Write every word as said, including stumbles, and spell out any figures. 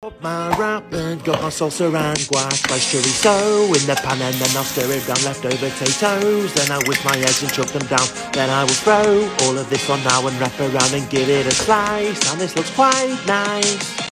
Got my wrap and got my salsa and guac, sliced chorizo in the pan, and then I'll stir it down leftover potatoes. Then I whisk my eggs and chop them down. Then I will throw all of this on now and wrap around and give it a slice. And this looks quite nice.